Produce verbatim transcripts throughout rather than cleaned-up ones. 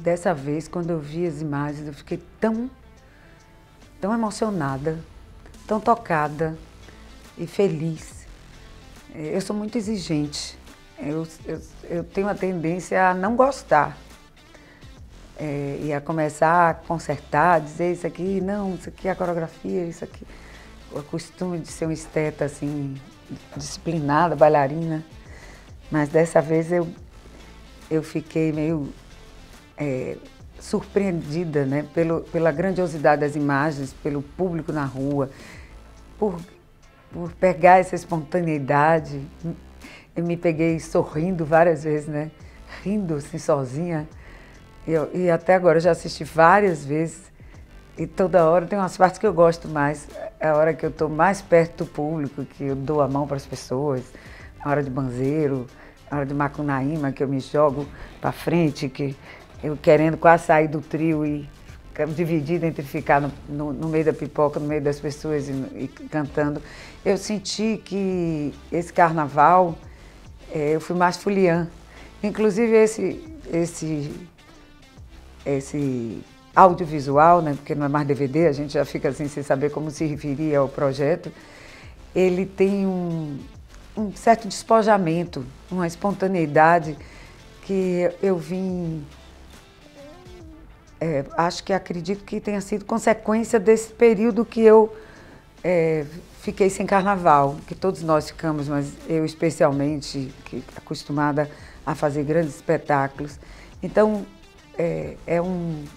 dessa vez, quando eu vi as imagens, eu fiquei tão, tão emocionada, tão tocada e feliz. Eu sou muito exigente, eu, eu, eu tenho a tendência a não gostar. É, e a começar a consertar, dizer isso aqui, não, isso aqui é a coreografia, isso aqui. O costume de ser um esteta, assim, disciplinada, bailarina. Mas dessa vez eu, eu fiquei meio é, surpreendida, né, pelo, pela grandiosidade das imagens, pelo público na rua, por, por pegar essa espontaneidade. Eu me peguei sorrindo várias vezes, né, rindo assim sozinha. Eu, e até agora eu já assisti várias vezes e toda hora tem umas partes que eu gosto mais. É a hora que eu estou mais perto do público, que eu dou a mão para as pessoas, a hora de banzeiro, a hora de Macunaíma, que eu me jogo para frente, que eu querendo quase sair do trio e dividida entre ficar no, no, no meio da pipoca, no meio das pessoas e, e cantando. Eu senti que esse carnaval, é, eu fui mais fuliã. Inclusive esse... esse esse audiovisual, né, porque não é mais D V D, a gente já fica assim sem saber como se referir ao projeto, ele tem um, um certo despojamento, uma espontaneidade que eu vim, é, acho que acredito que tenha sido consequência desse período que eu é, fiquei sem carnaval, que todos nós ficamos, mas eu especialmente, que acostumada a fazer grandes espetáculos. Então, É, é um,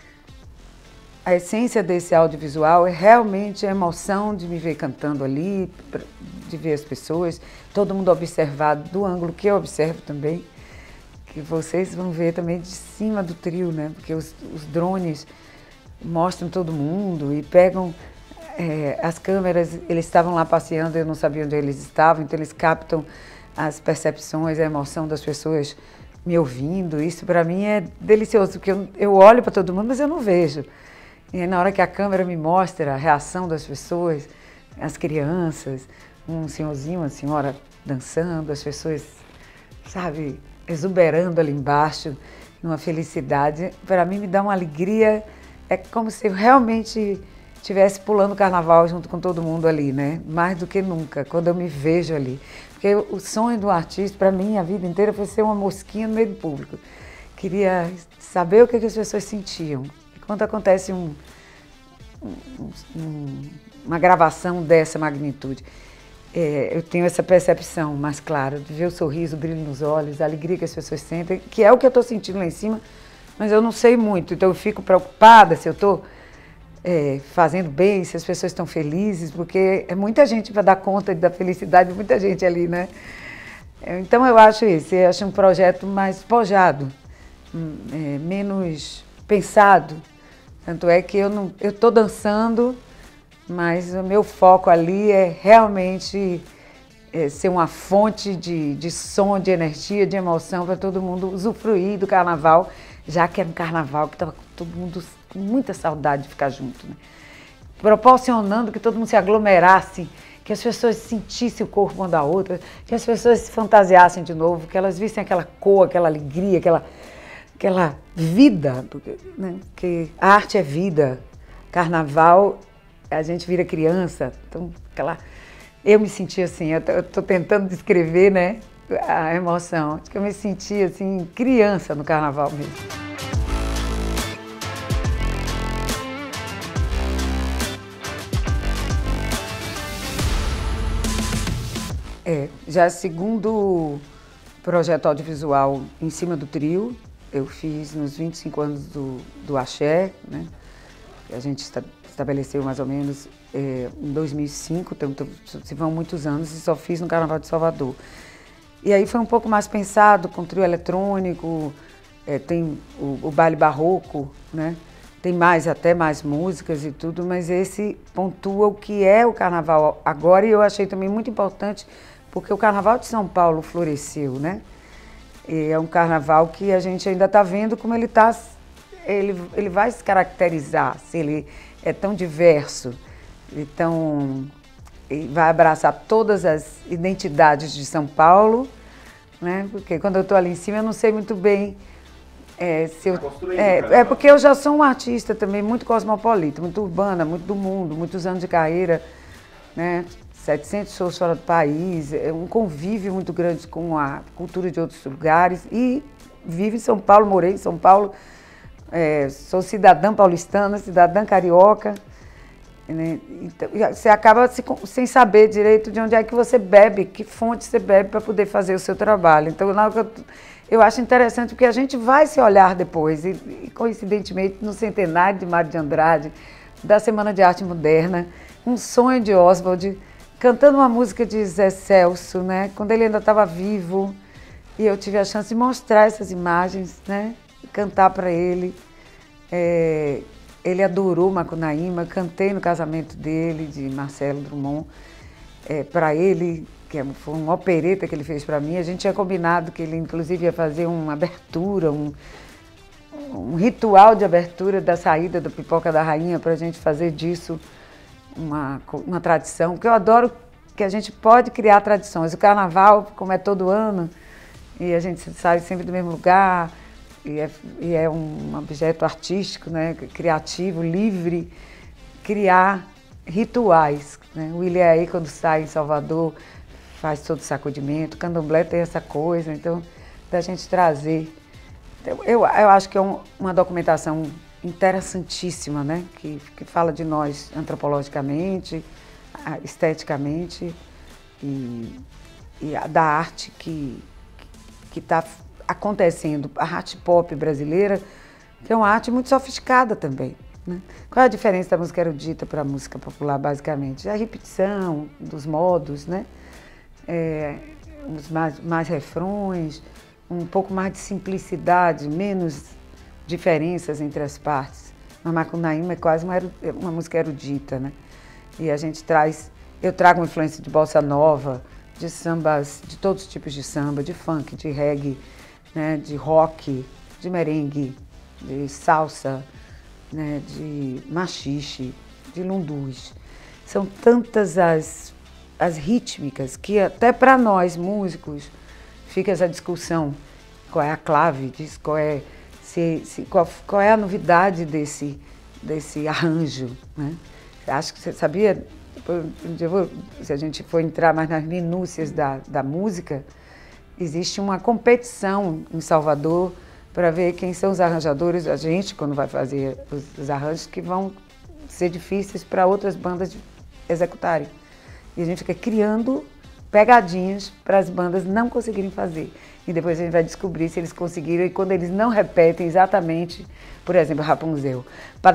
a essência desse audiovisual é realmente a emoção de me ver cantando ali, de ver as pessoas, todo mundo observar do ângulo que eu observo também, que vocês vão ver também de cima do trio, né? Porque os, os drones mostram todo mundo e pegam é, as câmeras, eles estavam lá passeando, eu não sabia onde eles estavam, então eles captam as percepções, a emoção das pessoas me ouvindo. Isso para mim é delicioso, porque eu, eu olho para todo mundo, mas eu não vejo. E na hora que a câmera me mostra a reação das pessoas, as crianças, um senhorzinho, uma senhora dançando, as pessoas, sabe, exuberando ali embaixo, uma felicidade, para mim me dá uma alegria, é como se eu realmente estivesse pulando o carnaval junto com todo mundo ali, né? Mais do que nunca, quando eu me vejo ali. Porque o sonho do artista, para mim, a vida inteira, foi ser uma mosquinha no meio do público. Queria saber o que, que as pessoas sentiam. E quando acontece um, um, um, uma gravação dessa magnitude, é, eu tenho essa percepção mais clara, de ver o sorriso, o brilho nos olhos, a alegria que as pessoas sentem, que é o que eu estou sentindo lá em cima, mas eu não sei muito, então eu fico preocupada se eu estou É, fazendo bem, se as pessoas estão felizes, porque é muita gente para dar conta da felicidade de muita gente ali, né? Então eu acho isso, eu acho um projeto mais pojado, é, menos pensado. Tanto é que eu não, eu estou dançando, mas o meu foco ali é realmente é, ser uma fonte de, de som, de energia, de emoção para todo mundo usufruir do carnaval, já que era um carnaval que estava todo mundo com muita saudade de ficar junto, né? Proporcionando que todo mundo se aglomerasse, que as pessoas sentissem o corpo uma da outra, que as pessoas se fantasiassem de novo, que elas vissem aquela cor, aquela alegria, aquela, aquela vida, né? Que a arte é vida, carnaval a gente vira criança, então aquela... Eu me senti assim, eu estou tentando descrever, né, a emoção, acho que eu me senti assim, criança no carnaval mesmo. É, já segundo projeto audiovisual em cima do trio, eu fiz nos vinte e cinco anos do, do Axé, né? A gente esta, estabeleceu mais ou menos é, em dois mil e cinco, então, se vão muitos anos, e só fiz no Carnaval de Salvador. E aí foi um pouco mais pensado, com trio eletrônico, é, tem o, o baile barroco, né? Tem mais, até mais músicas e tudo, mas esse pontua o que é o Carnaval agora, e eu achei também muito importante, porque o Carnaval de São Paulo floresceu, né? E é um carnaval que a gente ainda está vendo como ele está, ele, ele vai se caracterizar, se ele é tão diverso, então ele vai abraçar todas as identidades de São Paulo, né? Porque quando eu estou ali em cima eu não sei muito bem É, se eu, é, é porque eu já sou uma artista também muito cosmopolita, muito urbana, muito do mundo, muitos anos de carreira, né? setecentos shows fora do país, é um convívio muito grande com a cultura de outros lugares e vivo em São Paulo, morei em São Paulo, é, sou cidadã paulistana, cidadã carioca, né? Então, você acaba se, sem saber direito de onde é que você bebe, que fonte você bebe para poder fazer o seu trabalho. Então, na hora que eu, eu acho interessante porque a gente vai se olhar depois, e, e coincidentemente no centenário de Mário de Andrade, da Semana de Arte Moderna, um sonho de Oswald, cantando uma música de Zé Celso, né, quando ele ainda estava vivo, e eu tive a chance de mostrar essas imagens, né, cantar para ele. É, ele adorou Macunaíma, cantei no casamento dele, de Marcelo Drummond, é, para ele, que foi uma opereta que ele fez para mim. A gente tinha combinado que ele, inclusive, ia fazer uma abertura, um, um ritual de abertura da saída do Pipoca da Rainha, para a gente fazer disso uma, uma tradição, porque eu adoro que a gente pode criar tradições. O carnaval, como é todo ano, e a gente sai sempre do mesmo lugar, e é, e é um objeto artístico, né, criativo, livre, criar rituais, né? O Ilhéaê, quando sai em Salvador, faz todo o sacudimento, o candomblé tem essa coisa, então, da gente trazer. Então, eu, eu acho que é um, uma documentação interessantíssima, né? Que, que fala de nós antropologicamente, esteticamente e, e a, da arte que que está acontecendo, a arte pop brasileira, que é uma arte muito sofisticada também, né? Qual é a diferença da música erudita para a música popular, basicamente? É a repetição dos modos, né? É, uns mais, mais refrões, um pouco mais de simplicidade, menos diferenças entre as partes. Mas Macunaíma é quase uma, uma música erudita, né? E a gente traz, eu trago uma influência de bossa nova, de sambas, de todos os tipos de samba, de funk, de reggae, né? De rock, de merengue, de salsa, né? De machixe, de lundus. São tantas as, as rítmicas que até para nós, músicos, fica essa discussão, qual é a clave disso, qual é, se, se, qual, qual é a novidade desse, desse arranjo, né? Acho que você sabia, se a gente for entrar mais nas minúcias da, da música, existe uma competição em Salvador para ver quem são os arranjadores, a gente, quando vai fazer os, os arranjos, que vão ser difíceis para outras bandas executarem. E a gente fica criando pegadinhas para as bandas não conseguirem fazer. E depois a gente vai descobrir se eles conseguiram, e quando eles não repetem exatamente, por exemplo, Rapunzel.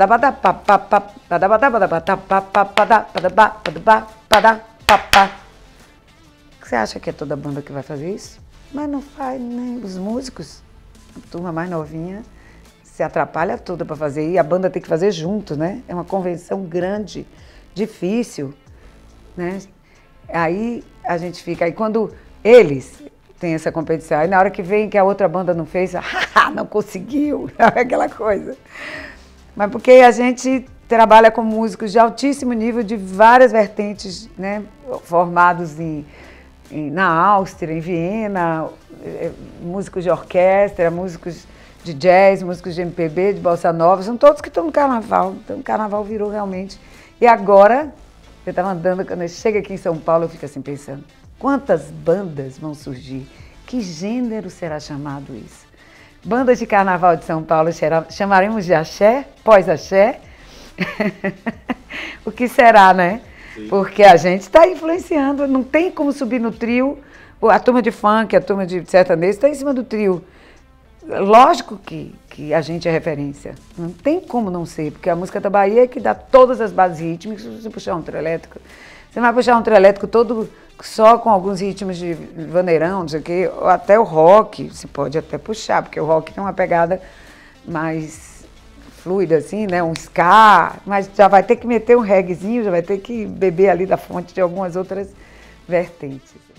Você acha que é toda banda que vai fazer isso? Mas não faz, nem os músicos, a turma mais novinha, se atrapalha toda para fazer, e a banda tem que fazer junto, né? É uma convenção grande, difícil, né? Aí a gente fica, aí quando eles têm essa competição, aí na hora que vem que a outra banda não fez, ah, não conseguiu, aquela coisa. Mas porque a gente trabalha com músicos de altíssimo nível, de várias vertentes, né? Formados em, em, na Áustria, em Viena, músicos de orquestra, músicos de jazz, músicos de M P B, de bossa nova, são todos que estão no carnaval. Então o carnaval virou realmente. E agora, eu estava andando, quando eu chego aqui em São Paulo, eu fico assim pensando, quantas bandas vão surgir? Que gênero será chamado isso? Bandas de carnaval de São Paulo chamaremos de axé, pós-axé? O que será, né? Sim. Porque a gente está influenciando, não tem como subir no trio, a turma de funk, a turma de sertanejo está em cima do trio. Lógico que, que a gente é referência, não tem como não ser, porque a música da Bahia é que dá todas as bases rítmicas. Se você puxar um trio elétrico, você vai puxar um trio elétrico todo só com alguns ritmos de vaneirão, não sei o quê, ou até o rock, você pode até puxar, porque o rock tem uma pegada mais fluida, assim, né, um ska, mas já vai ter que meter um reggaezinho, já vai ter que beber ali da fonte de algumas outras vertentes.